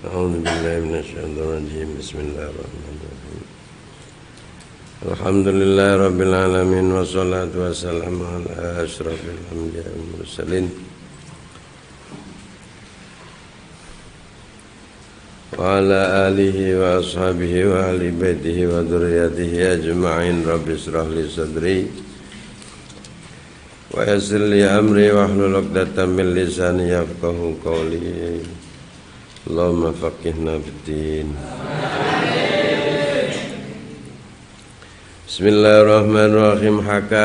أعوذ بالله من الشيطان الرجيم بسم الله الرحمن الرحيم الحمد لله رب العالمين والصلاة والسلام على أشرف الأنبياء والمرسلين وعلى آله وأصحابه وأهل بيته وذريته أجمعين رب اشرح لي صدري ويسر لي أمري واحلل عقدة من لساني يفقهوا قولي Allahumma faqihna fiddin. Bismillahirrahmanirrahim. Haka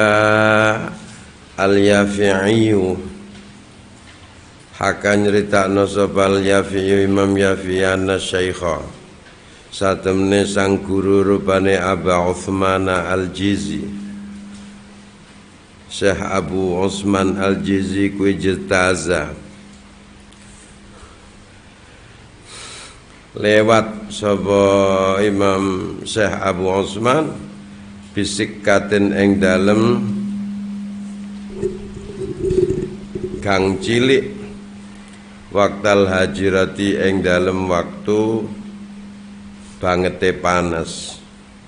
al-Yafi'iyu, haka nyeritakno sapa al-Yafi'iyu Imam Yafi'i anna syaikha satemene sang guru rupane Aba Utsman al-Jizi, Syekh Abu Utsman al-Jizi kuwi jetaza lewat sapa Imam Syekh Abu Utsman bisik katen ing dalem gang cilik waktal hajirati ing dalem waktu bangete panas.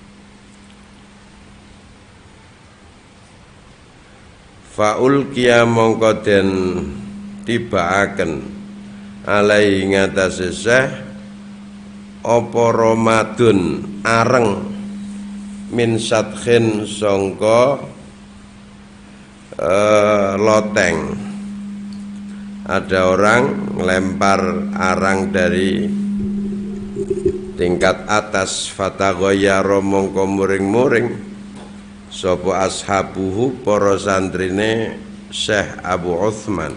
Faul kia mongko den tibaaken alai ngatasé Syekh apa Ramadan areng min sadkhin sangka loteng. Ada orang lempar arang dari tingkat atas, fataghayara mongko muring-muring sapa ashabuhu para santrine Syekh Abu Utsman,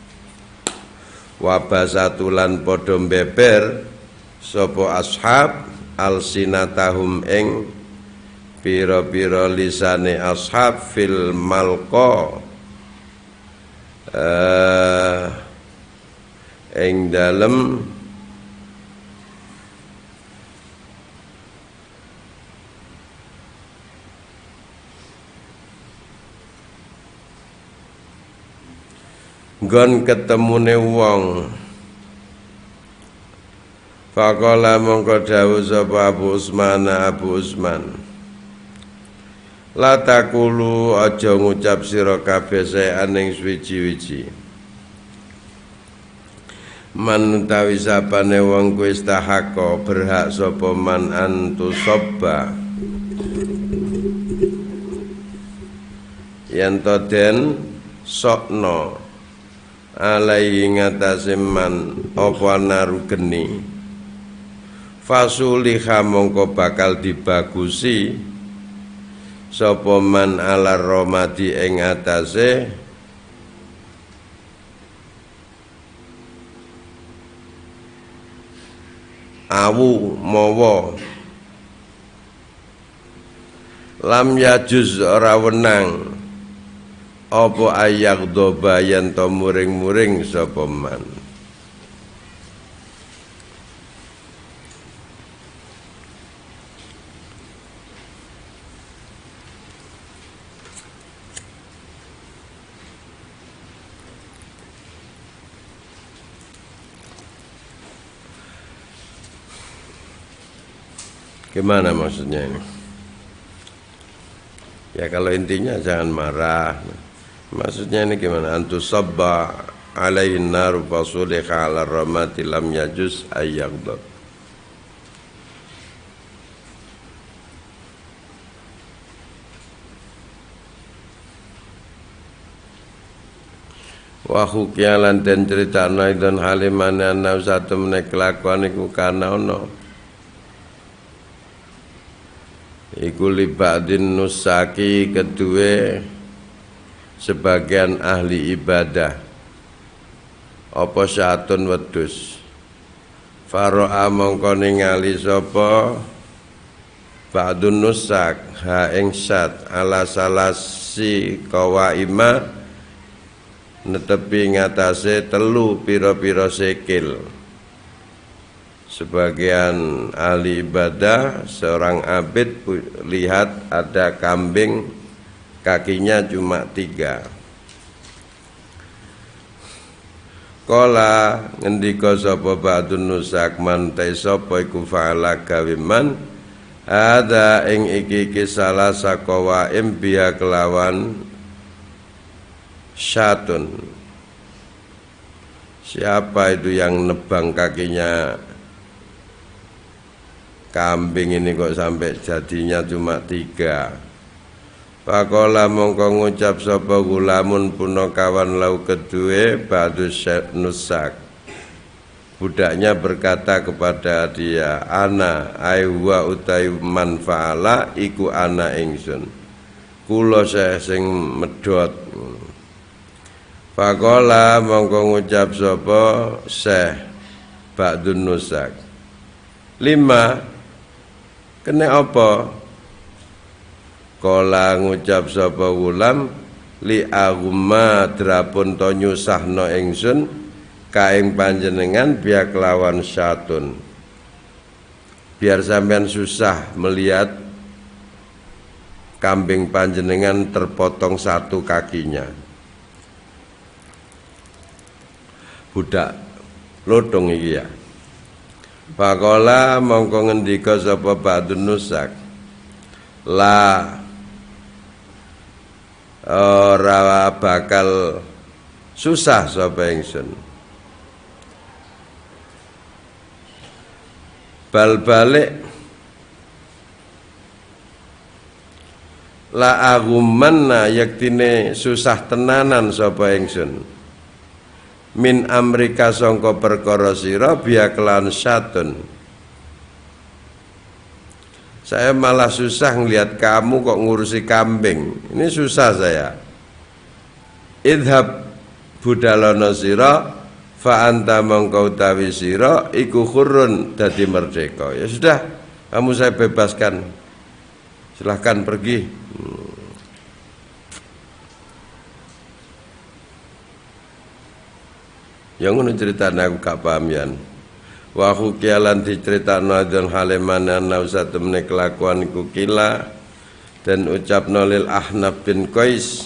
wa basatulan padha beber sapa ashab alsinatahum ing pira-pira lisane ashab fil malqa ing dalem nggon ketemune wong. Faqala mongko dawuh sapa Abu Utsman, la taqulu aja ngucap sira kabeh saean ing suwi-wiji. Man utawi sapane wong kuwi istahaqqa berhak sapa man antusabba yen to den sokno alai ngatasé man apa naru geni. Fasuliha mongko bakal dibagusi sapa man ala romati ing atase awu mawa. Lam yajuz ora wenang apa ayak doba yen to muring-muring sapa man. Gimana maksudnya ini? Ya kalau intinya jangan marah. Maksudnya ini gimana? Antusabba alaihin naru fasulika ala ramati lam yajuz ayyaghdab. Wa hukiya lan den critakno idon halimane ana satu menek kelakuan iku kana ono iku libadin nusaki kedue sebagian ahli ibadah apa syatun wedhus. Faro'a mongko ningali sapa ba'dun nusak ha ing syat ala salasi qawaima netepi ngatasé telu pira-pira sikil. Sebagian ahli ibadah seorang abid lihat ada kambing kakinya cuma 3. Kala ngendika sapa ba'dun nusak man ta sapa iku fa'ala gawe man ada ing iki salah sakawa impia kelawan syatun. Siapa itu yang nebang kakinya kambing ini kok sampai jadinya cuma 3? Pakola mongko ngucap sapa gulamun punakawan lau kedue ba'dus nusak. Budaknya berkata kepada dia, ana aiwa utai manfaala iku ana ingsun. Kula sing medhot. Pakola mongko ngucap sapa Syekh ba'dun nusak. 5 kene apa? Kala ngucap sapa gulam li agumma drapun to nyusahno ingsun kaing panjenengan biak lawan syatun. Biar sampean susah melihat kambing panjenengan terpotong 1 kakinya. Budak lodong iki ya. Pakola mongko ngendika sapa ba'dun nusak. La ora bakal susah sapa ingsun. Bal balik la agumanna yaktine susah tenanan sapa ingsun. Min amrika sangka perkara sira biya kelan syatun. Saya malah susah ngelihat kamu kok ngurusi kambing. Ini susah saya. Idhab budalono sira fa anta mongko utawi sira iku khurrun dadi merdeka. Ya sudah, kamu saya bebaskan. Silahkan pergi. Yang ngono ceritane aku gak paham yan. Wa hukialan diceritakno adzon halemana nausatu meneh kelakuan iku kila dan ucapno lil Ahnaf bin Qais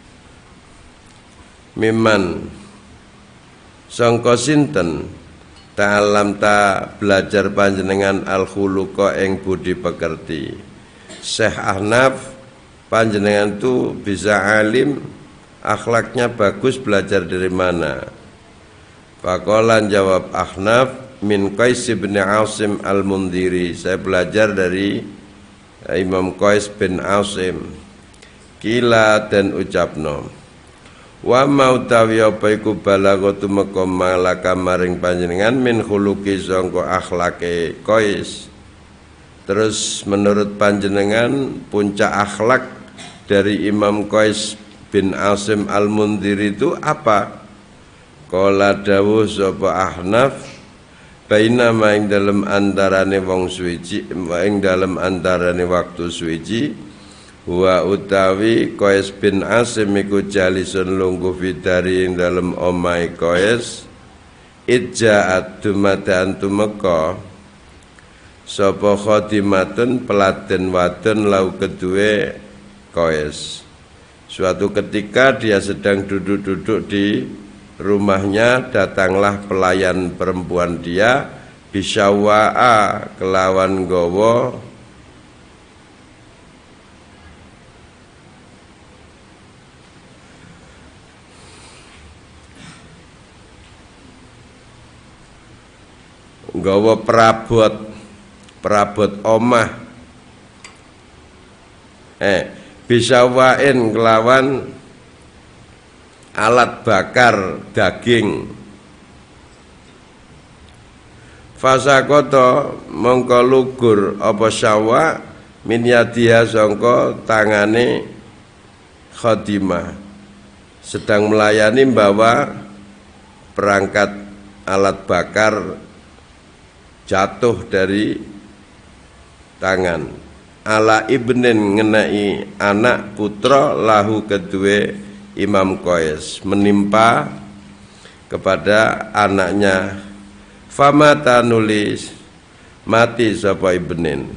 miman sangka sinten ta'alam ta belajar panjenengan al khuluqa ing budi pekerti. Syekh Ahnaf panjenengan tu bisa alim, akhlaknya bagus, belajar dari mana? Faqalan jawab Ahnaf min Qais bin Asim al-Mundhiri, saya belajar dari Imam Qais bin Asim. Kila dan ucapno wa mautawi apa iku balagatu meka malaka maring panjenengan min khuluqi sangka akhlake Qais. Terus menurut panjenengan puncak akhlak dari Imam Qais bin Asim al-Mundhiri itu apa? Qala dawuh sapa Ahnaf baina ma ing dalem antarane wong suci, ing dalem antarane waktu suci, wa utawi Qais bin Asim iku jalisun lungguh fidari ing dalem omahe Qais, ija'at dumadakan tumeka sapa khadimatun peladen wadon lau kedue Qais. Suatu ketika dia sedang duduk-duduk di rumahnya, datanglah pelayan perempuan dia bisyawa'a kelawan gowo perabot omah bisyawa'in kelawan alat bakar daging. Fasakoto mongko lugur apa syawa min yadiha sangka tangane khadimah, sedang melayani bawa perangkat alat bakar jatuh dari tangan. Ala ibnin ngenai anak putra lahu kedue Imam Qais, menimpa kepada anaknya. Famata nulis mati sapa ibnin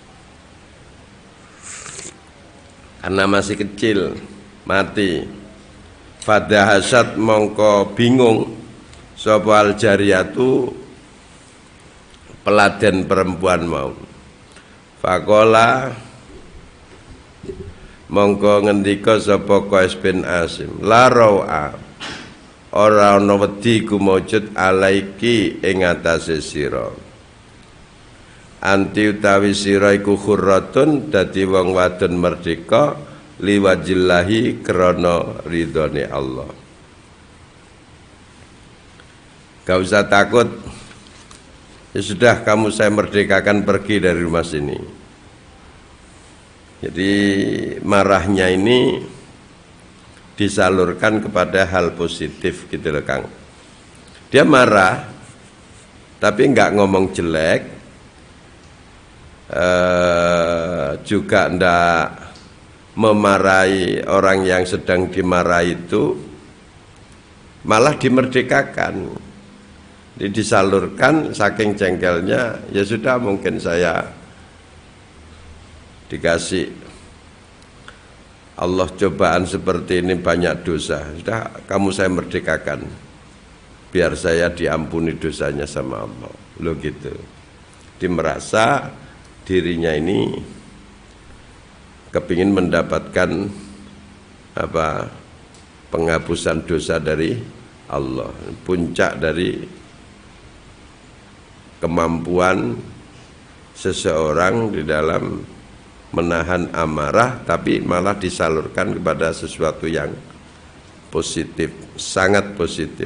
karena masih kecil, mati. Fadahasat mongko bingung sapa al jariyatu peladen perempuan mau. Faqala mongko ngendika sapa Qais bin Asim, la ra'a ora ana wedi kumujud alaiki ing atase sira. Anti utawi sira iku khurratun dadi wong wadon merdeka liwajillahi krana ridhone Allah. Gak usah takut. Ya sudah, kamu saya merdekakan, pergi dari rumah sini. Jadi marahnya ini disalurkan kepada hal positif gitu loh Kang. Dia marah tapi enggak ngomong jelek, juga enggak memarahi orang yang sedang dimarahi itu, malah dimerdekakan. Disalurkan saking jengkelnya, ya sudah, mungkin saya dikasih Allah cobaan seperti ini, banyak dosa, sudah kamu saya merdekakan biar saya diampuni dosanya sama Allah. Lo gitu. Dia merasa dirinya ini kepingin mendapatkan penghapusan dosa dari Allah, puncak dari kemampuan seseorang di dalam menahan amarah, tapi malah disalurkan kepada sesuatu yang positif, sangat positif.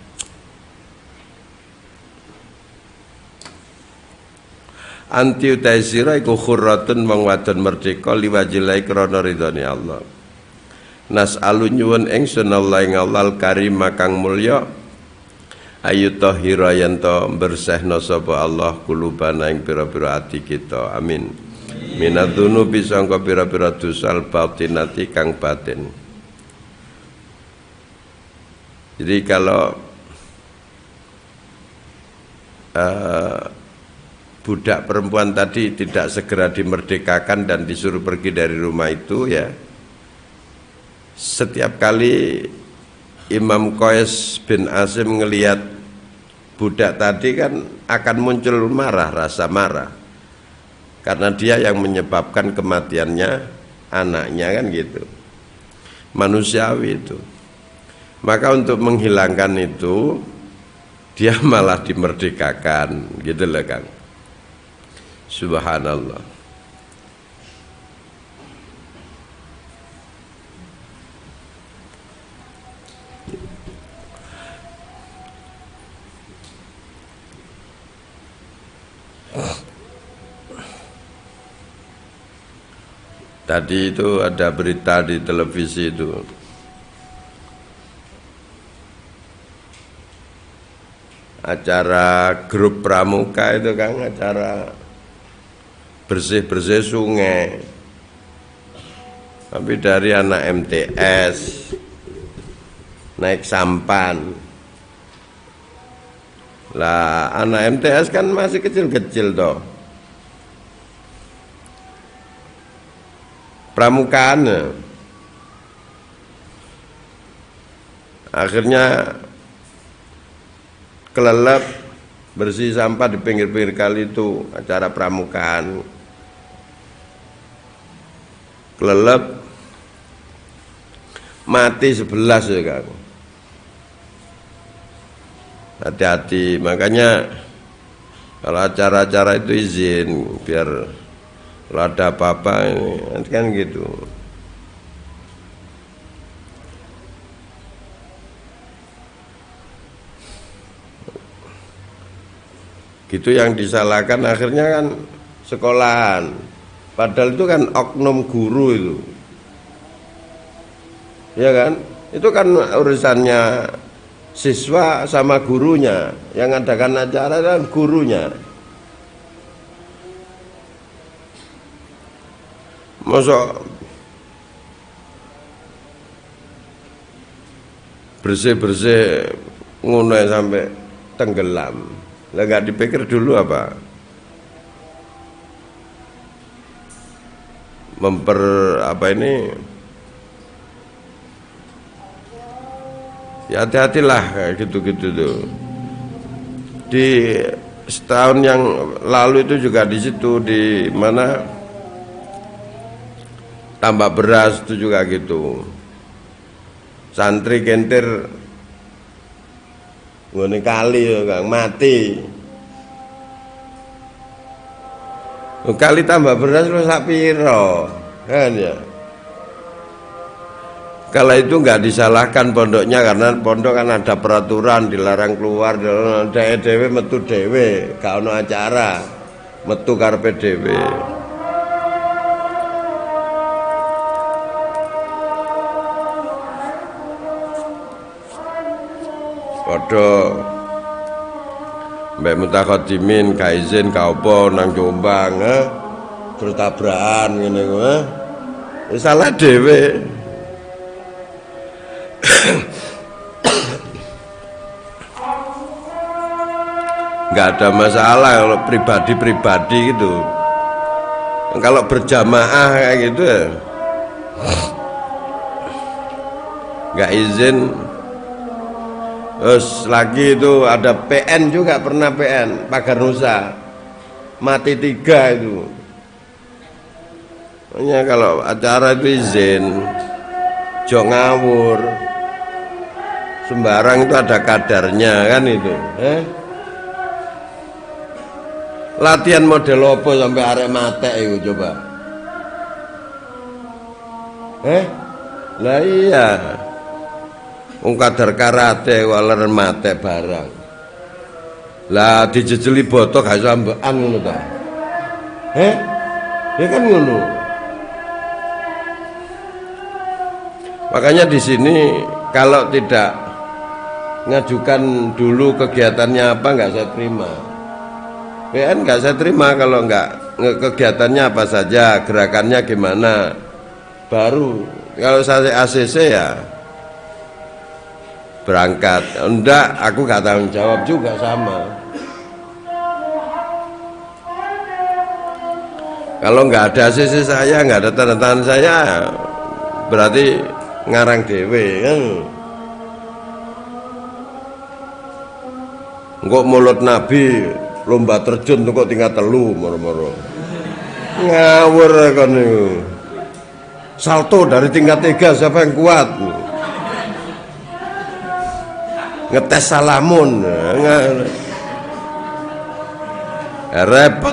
Anti utai sira iku khurratun wong wadon merdeka liwajilai krana ridhone Allah. Nas'alu nyuwun ingsun Allah ing Allah karim kang mulya ayu tahira yen to bersihna sapa Allah kulubana ing pira-pira ati kita. Amin. Minadzunubi sangka pira-pira dosa batinati kang batin. Jadi kalau budak perempuan tadi tidak segera dimerdekakan dan disuruh pergi dari rumah itu, ya setiap kali Imam Qais bin Asim ngelihat budak tadi kan akan muncul marah, rasa marah, karena dia yang menyebabkan kematiannya anaknya, kan gitu, manusiawi itu. Maka untuk menghilangkan itu dia malah dimerdekakan, gitu loh Kang. Subhanallah. Tadi itu ada berita di televisi itu, acara grup pramuka itu Kang, acara bersih-bersih sungai, tapi dari anak MTS naik sampan. Lah anak MTS kan masih kecil-kecil toh, pramukaan. Akhirnya kelelep bersih sampah di pinggir-pinggir kali itu, acara pramukaan. Kelelep mati 11 ya Kang. Hati-hati, makanya kalau acara-acara itu izin, biar kalau ada apa-apa ini kan gitu. Gitu yang disalahkan akhirnya kan sekolahan. Padahal itu kan oknum guru itu. Ya kan? Itu kan urusannya siswa sama gurunya. Yang adakan acara kan gurunya. Masa bersih-bersih ngono sampai tenggelam. Lah gak dipikir dulu apa? Ya hati-hatilah kayak gitu-gitu tuh. Di setahun yang lalu itu juga di situ, di mana Tambak Beras itu juga gitu. Santri kentir ngene kali ya Kang, mati. Kali Tambak Beras lu sak piro, kan ya. Kalau itu nggak disalahkan pondoknya, karena pondok kan ada peraturan dilarang keluar, dewe metu dewe, gak ono acara, metu karepe dewe. Padha mbek mutakhadimin gak izin gak apa nang Jombang, terus tabrakan ngene kuwi. Salah dhewe. Nggak ada masalah kalau pribadi-pribadi gitu. Kalau berjamaah kayak gitu ya nggak izin. Terus lagi itu ada PN juga, pernah PN Pagar Nusa mati 3 itu. Hanya kalau acara itu izin, jok ngawur sembarang itu ada kadarnya kan itu. Latihan model apa sampai arek matek itu coba? Lah iya. Wong kadar karate waler matek barang. Lah dijejeli botok gak iso ambekan ngono ta. Ya kan ngono. Makanya di sini kalau tidak ngajukan dulu kegiatannya apa nggak saya terima. PN nggak saya terima kalau nggak kegiatannya apa saja, gerakannya gimana. Baru kalau saya ACC ya berangkat. Enggak, aku nggak tanggung jawab juga sama. Kalau nggak ada ACC saya, nggak ada tanda tangan saya, berarti ngarang dewe kan. Engkau mulut Nabi lomba terjun tuh kok tinggal telu moro-moro ngawur kan itu. Salto dari tingkat 3 siapa yang kuat, ngetes salamun repot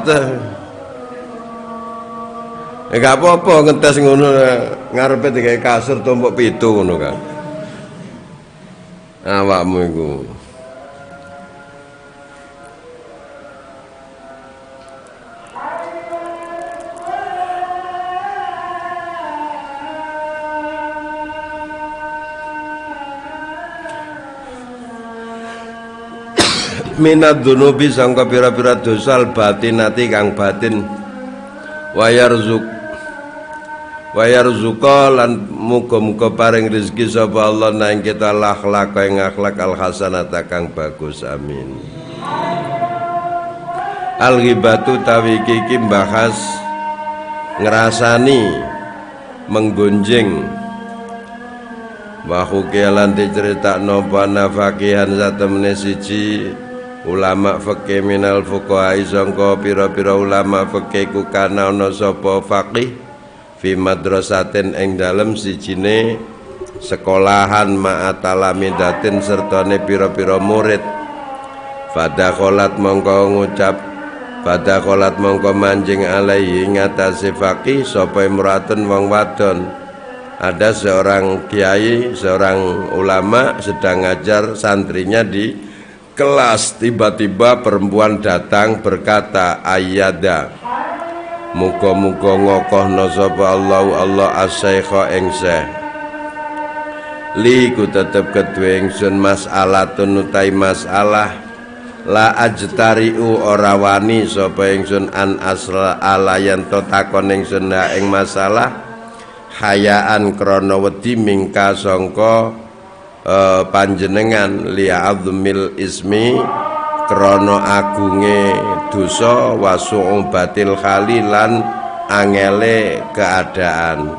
nggak apa-apa ngetes ngono ngarepe digawe kasur tombok 7 ngono kan awakmu iku. Minad dunubi sangka pira-pira dosa batinati kang batin wayarzuqa lan muga-muga paring rezeki sapa Allah nang kita akhlak ing akhlak al hasanata kang bagus, amin. Al ghibatu tawi iki bahas ngrasani menggonjeng wa hukilan diceritakno bana fakihan satemene siji ulama fikih minal fuqaha sangka pira-pira ulama fikih ku kana ana sapa faqih fi madrasatin ing dalem sijine sekolahan ma'atalamidatin sertane pira-pira murid fadakholat mongko ngucap fadakholat mongko manjing alaihi ngatasi faqih sapa imratun wong wadon. Ada seorang kiai, seorang ulama sedang ngajar santrinya di kelas, tiba-tiba perempuan datang berkata, ayyada muga-muga ngokohna sapa Allah as-syaikha ing syekh li ku tetep kedue ingsun mas'alatun utai masalah la ajtariu ora wani sapa ingsun an asla alayan to takon ingsun ing masalah hayaan krana wedi mingka sangka panjenengan li'adzmil ismi krana agunge dosa wasu'ubatil khalilan angele keadaan.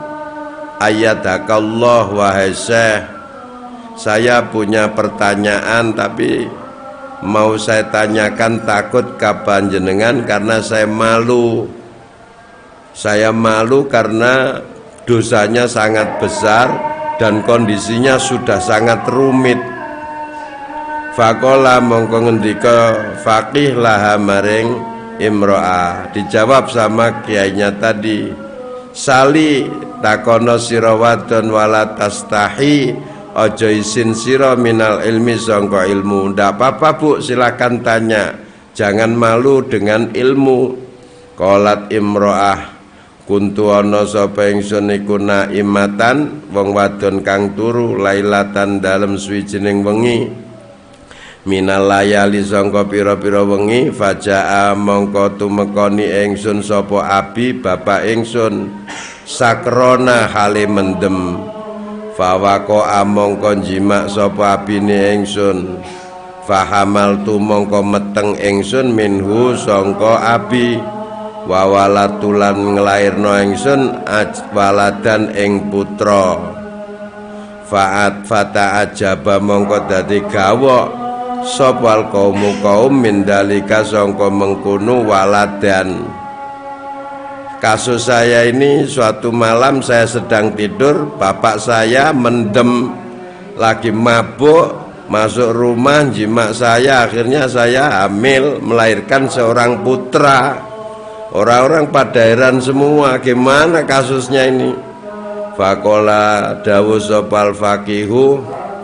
Ayyadakallah wahai syekh, saya punya pertanyaan tapi mau saya tanyakan takut ka panjenengan karena saya malu. Saya malu karena dosanya sangat besar dan kondisinya sudah sangat rumit. Faqala mongko ngendika faqih laha maring imro'ah. Dijawab sama kiainya tadi, sali takono sira wadon wala tastahi, aja isin sira minal ilmi sangka ilmu. Ndak apa-apa Bu, silakan tanya, jangan malu dengan ilmu. Qalat imro'ah, kuntu ana sapa ingsun iku naimatan wong wadon kang turu lailatan dalem suwijining wengi minal layali sangka pira-pira wengi fajaa mongko tumekoni ingsun sapa abi bapak ingsun sakrona hale mendem fawako amongko jimak sapa abine ingsun fahamal tu mongko meteng ingsun minhu sangka abi wawalatulan nglairno ingsun waladan ing putra faat fata ajaba mongko dadi gawok sopal kaum mindalika sangka mengkono waladan. Kasus saya ini, suatu malam saya sedang tidur, bapak saya mendem lagi mabuk masuk rumah jimak saya, akhirnya saya hamil melahirkan seorang putra. Orang-orang pada heran semua, gimana kasusnya ini? Fakola dawu sopal fakihu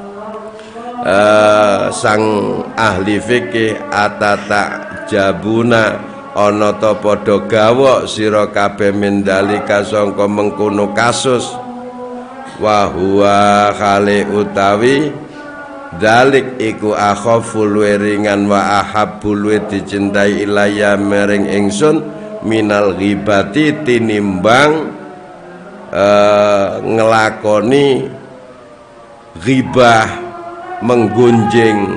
sang ahli fikih atata jabuna ana ta padha gawok sira kabeh mindalika sangka mengkono kasus wa huwa khali utawi dalik iku akhaful weringan wa ahabbul dicintai ilaya mering ingsun minal ghibati tinimbang ngelakoni ghibah menggunjing.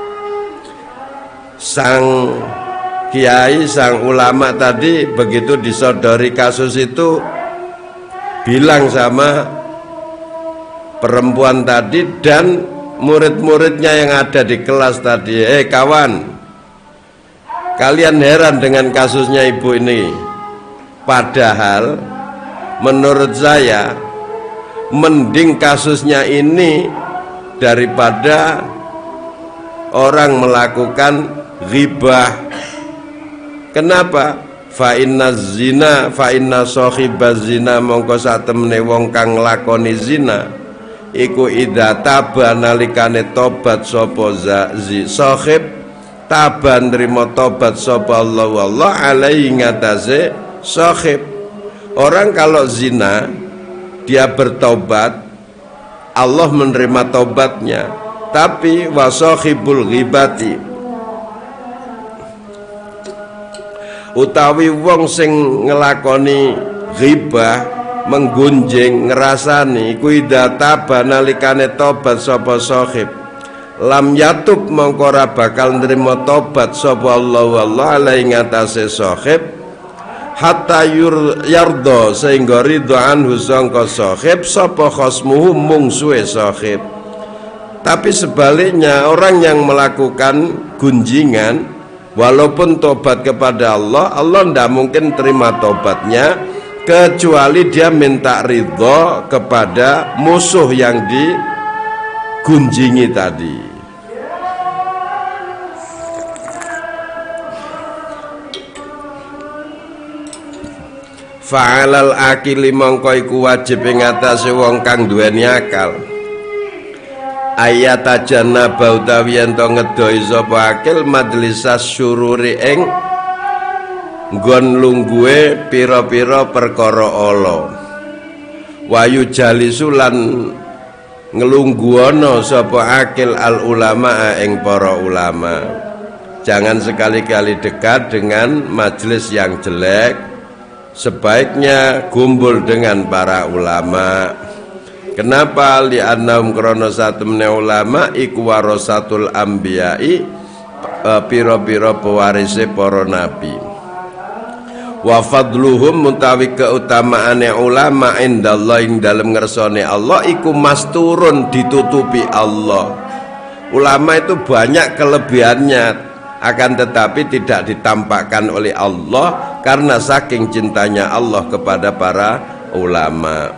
Sang kiai, sang ulama tadi begitu disodori kasus itu bilang sama perempuan tadi dan murid-muridnya yang ada di kelas tadi, kawan, kalian heran dengan kasusnya ibu ini, padahal menurut saya mending kasusnya ini daripada orang melakukan ghibah. Kenapa? Fa inna zina fa inna sahibaz zina mongko satemene wong kang nglakoni zina iku idza taba nalikane tobat sapa sahib taban nrimo tobat sapa Allah alaihi ngatasé sahib. Orang kalau zina dia bertobat, Allah menerima tobatnya. Tapi wasahibul ghibati utawi wong sing ngelakoni ghibah menggunjing ngerasani kuida taba nalikane tobat sapa sahib lam yatub mongko ora bakal nrimo tobat sapa Allah alaihi ngatasé sahib hatta yardo sehingga ridho anhu sangka sahib sapa khosmuhu mungsuhe sahib. Tapi sebaliknya orang yang melakukan gunjingan walaupun tobat kepada Allah, Allah tidak mungkin terima tobatnya kecuali dia minta ridho kepada musuh yang digunjingi tadi. Fa'alal akili mongko iku wajib ing atase wong kang duweni akal. Ayat ajana bautawi ento ngedoi sapa akil majlisas syururi ing nggon lungguhe pira-pira perkara ala. Wayu jalisulan ngelungguana sapa akil al ulama ing para ulama. Jangan sekali-kali dekat dengan majelis yang jelek. Sebaiknya kumpul dengan para ulama. Kenapa? Li'annahum krana satemene ulama iku warasatul anbiya'i pira-pira pewarise para nabi. Wa fadluhum mutawi keutamaane ulama indallah ing dalem ngersane Allah iku masturun ditutupi Allah. ulama itu banyak kelebihannya, akan tetapi tidak ditampakkan oleh Allah karena saking cintanya Allah kepada para ulama.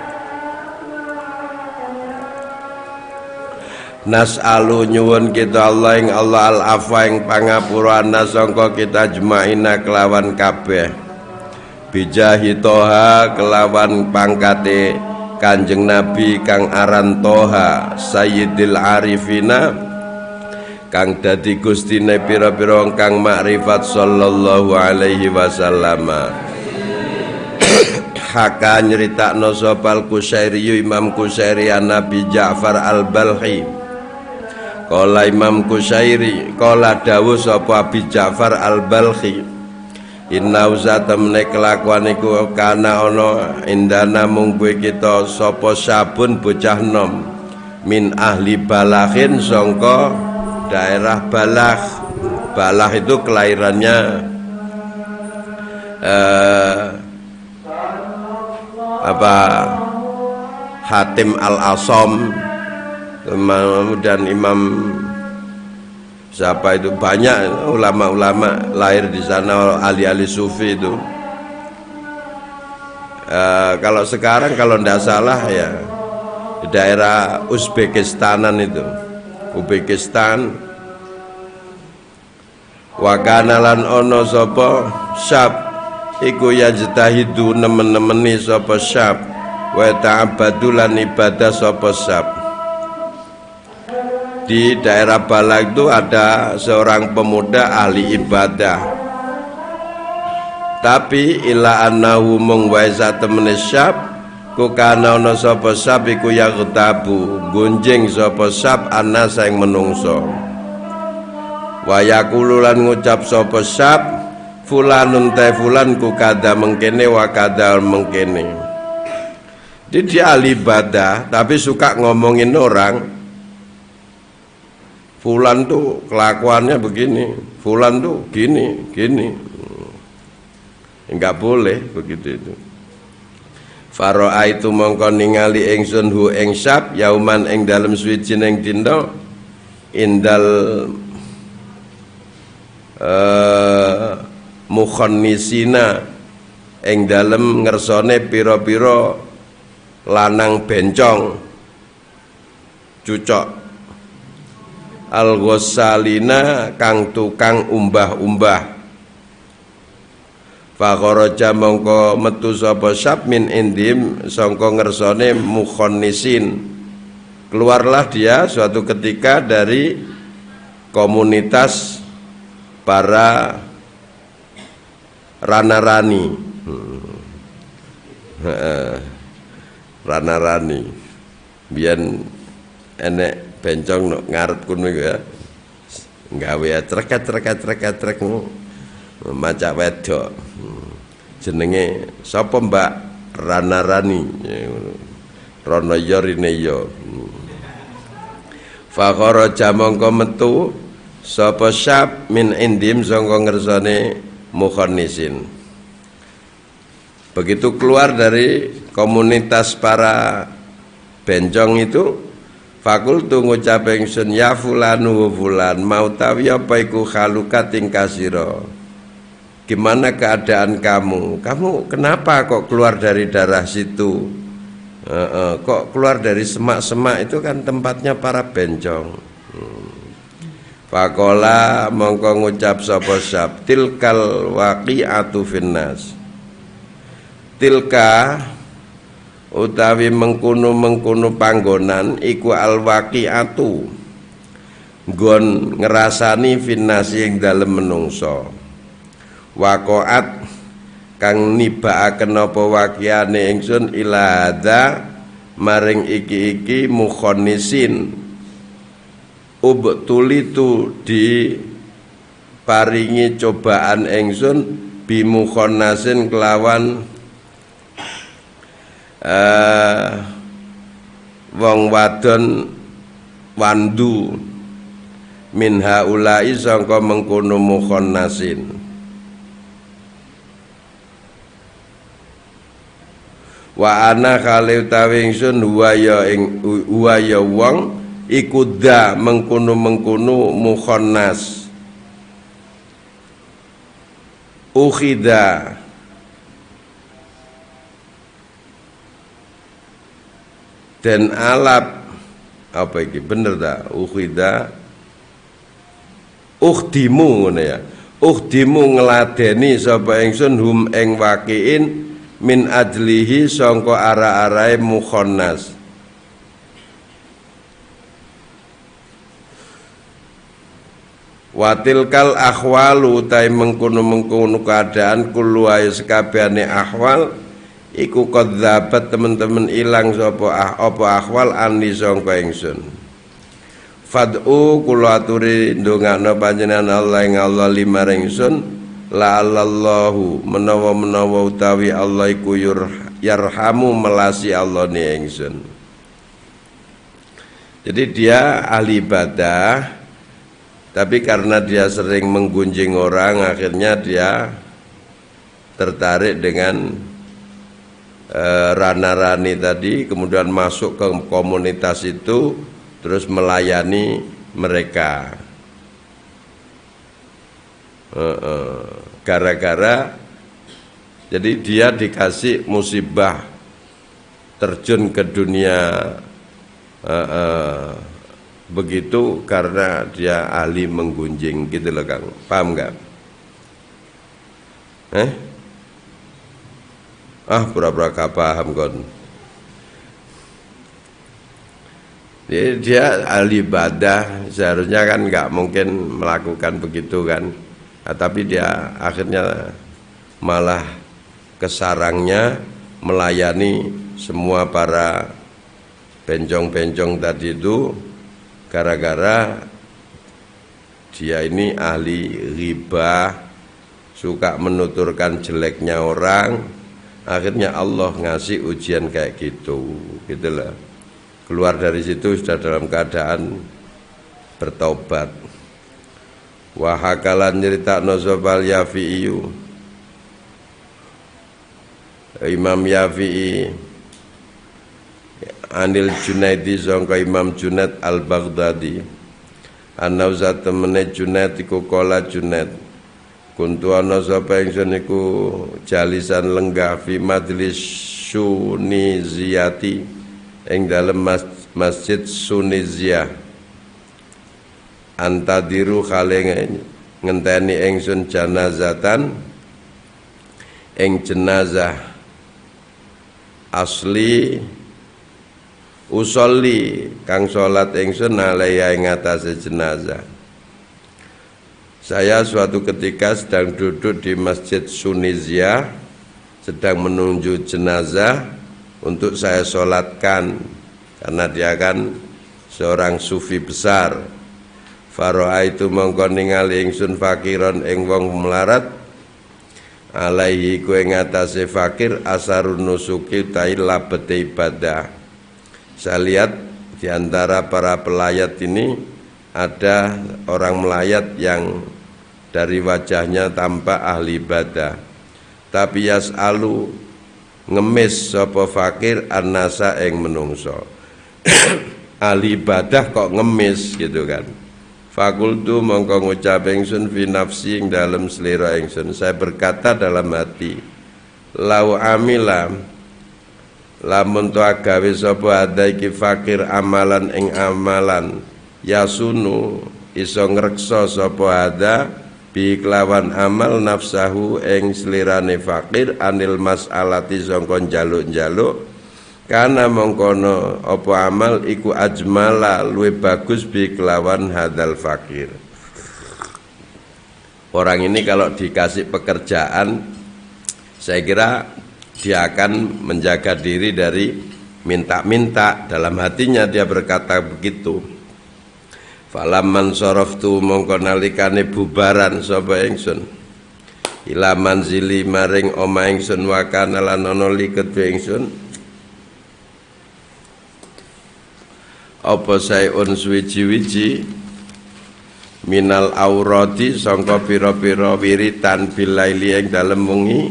Nas'alu nyuwun kita Allah ing Allah al-afwa ing pangapura nasangka kita jemaina kelawan kabeh bijahi Toha kelawan pangkate Kanjeng Nabi kang aran Toha Sayyidil Arifina kang dadi gustine pira-pira kang makrifat sallallahu alaihi wasallam. Haka nyeritakno sopal Kusyairi Imam Kusyairi Nabi Ja'far al-Balkhi. Kala Imam Kusyairi kala dawuh sapa Abi Ja'far al-Balkhi inna uzatamne kelakuan iku kana ana indana mung kowe kita sapa sabun bocah nom min ahli balakhin sangka daerah Balakh. Balakh itu kelahirannya Hatim al-Asom dan Imam siapa itu, banyak ulama-ulama lahir di sana, ahli-ahli sufi itu. Kalau sekarang kalau tidak salah ya di daerah Uzbekistanan itu, Uzbekistan. Wakanalan ono sapa syab iku yajtahidu nemen-nemeni sapa syab wa ta'abbadulan ibadah sapa syab. Di daerah Balak itu ada seorang pemuda ahli ibadah, tapi ila annahu mung wae satemene syab ku kana ana sapa syab iku yaghtabu gunjing sapa syab ana saing menungso. Wa yaqulu lan ngucap sapa syab fulanun ta fulan ku kada mengkene wa kada mengkene. Dia ahli ibadah tapi suka ngomongin orang. Fulan tuh kelakuannya begini, fulan tuh gini. Enggak boleh begitu itu. Faro'a itu mongko ningali ingsun hu ing syab yauman ing dalem suwijining dina indal mukhannisina ing dalem ngersone pira-pira lanang bencong cucok al-ghassalina kang tukang umbah-umbah. Fakharaja mongko metu sapa syab min indim sangka ngersane mukhannisin. Keluarlah dia suatu ketika dari komunitas para rana-rani. Rana-rani biyen enek bencong no ngarep kono ya gawe trek macak wedok jenenge sapa Mbak Rana-rani rono ya rine ya. Fakharaja mongko metu sapa syab min indim sangka ngersane mukhannisin. Begitu keluar dari komunitas para bencong itu, fakultu ngucap ingsun ya fulanu fulan mau tahu apa iku khalukat ing kasira. Gimana keadaan kamu? Kamu kenapa kok keluar dari darah situ? Kok keluar dari semak-semak itu kan tempatnya para bencong. Fakola mongko ngucap sapa syab tilkal waqi'atu finnas. Tilka utawi mengkono panggonan iku alwaqi'atu nggon ngrasani finnasi ing dalem menungso. Waqa'at kang nibaaken apa waqiane ingsun ila hadza maring iki mukhannisin ubtulitu di paringi cobaan ingsun bimukhannasin kelawan wong wadon wandu min haulai sangka mengkono mukhannasin. Wa ana khali utawi ingsun huwa ya wong iku da mengkono mukhonnas ukhida dan alap apa iki bener ta ukhida ukhdimu ngono ya ukhdimu ngladeni sapa ingsun hum ing waqiin min ajlihi sangka ara-arae mukhonnas watilkal akhwalu utai mengkono keadaan kullu ae sekabehane ahwal iku kadzabat teman-teman ilang sapa apa ahwal ani sangka ingsun fad'u kula aturi ndongakno panjenengan Allah ing Allah limaring ingsun la allahu menawa utawi Allah iku yarhamu melasi Allah ni ingsun. Jadi dia ahli ibadah, tapi karena dia sering menggunjing orang, akhirnya dia tertarik dengan rana-rani tadi, kemudian masuk ke komunitas itu, terus melayani mereka. Gara-gara jadi dia dikasih musibah terjun ke dunia begitu karena dia ahli menggunjing gitu loh Kang, paham nggak? Pura-pura gak paham kon. Jadi dia ahli ibadah, seharusnya kan nggak mungkin melakukan begitu kan, tapi dia akhirnya malah kesarangnya melayani semua para bencong-bencong tadi itu gara-gara dia ini ahli ghibah, suka menuturkan jeleknya orang, akhirnya Allah ngasih ujian kayak gitu, gitulah. Keluar dari situ sudah dalam keadaan bertobat. Wahakalan nyeritakno sopal Yafi'iyu, Imam Yafi'i anil Junaidi sangka Imam Junaid al-Baghdadi anau satemene Junaid iku kala Junaid kuntu ana sapa ingsun iku jalisan lenggah fi majlis Suniziyati ing dalem masjid Suniziyah antadiru khale ngenteni ingsun janazatan ing jenazah asli usolli kang salat ingsun alaiya ing atase jenazah. Saya suatu ketika sedang duduk di masjid Suniziyah, sedang menunggu jenazah untuk saya sholatkan, karena dia kan seorang sufi besar. Faro'aitu mongko ningali ingsun fakiron ing wong melarat, alaihi ku ing atase fakir asarun nusuki tai labete ibadah. Saya lihat di antara para pelayat ini ada orang melayat yang dari wajahnya tampak ahli ibadah, tapi yas'alu ngemis sapa fakir annasa ing menungso. Ahli ibadah kok ngemis gitu kan. Fakultu mongko ngucap ingsun fi nafsi ing dalem slira ingsun, saya berkata dalam hati, lau amila lamun to agawe sapa ada iki fakir amalan ing amalan yasunu iso ngreksa sapa ada bi kelawan amal nafsahu ing slirane fakir anil mas'alati sangka njaluk-njaluk kana mongkono apa amal iku ajmala luwih bagus bi kelawan hadal fakir. Orang ini kalau dikasih pekerjaan, saya kira dia akan menjaga diri dari minta-minta. Dalam hatinya dia berkata begitu. Falamman saraftu mongko nalikane bubaran sapa ingsun ila manzili maring omah ingsun wa kana lan ana liket ingsun apa saeun suwiji-wiji minal aurati sangka pira-pira wiritan bilaili ing dalem wengi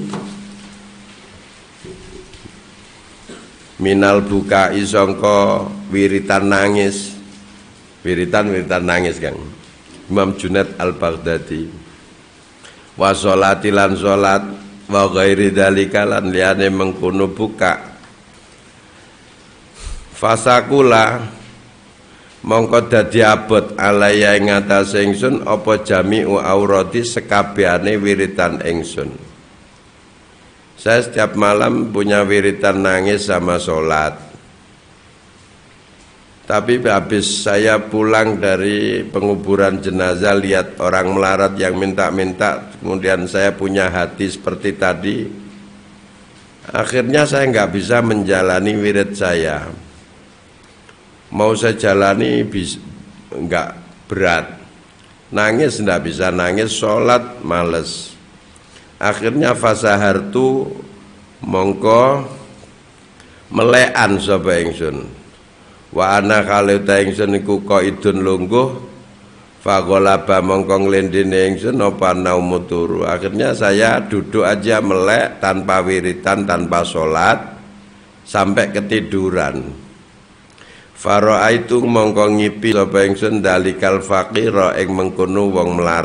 minal bukai sangka wiritan nangis Wiritan nangis Kang. Imam Junaid Al-Baghdadi. Wa sholati lan sholat wa ghairi dzalika lan liyane mengkono buka. Fasakula mongko dadi abot alaya ing atase ingsun apa jami'u aurati sekabehane wiritan ingsun. Saya setiap malam punya wiritan nangis sama sholat. Tapi habis saya pulang dari penguburan jenazah lihat orang melarat yang minta-minta, kemudian saya punya hati seperti tadi. Akhirnya saya nggak bisa menjalani wirid saya. Mau saya jalani nggak berat. Nangis nggak bisa nangis, sholat males. Akhirnya fasahartu mongko melekan sapa ingsun. Wa ana kalau ta ingsun iku qaidun lungguh fagolaba mongko nglendine ingsun apa naumu turu. Akhirnya saya duduk aja melek tanpa wiritan, tanpa sholat sampai ketiduran. Faraaitu mongko ngipi sapa ingsun dalikal faqira ing mengkono wong melarat.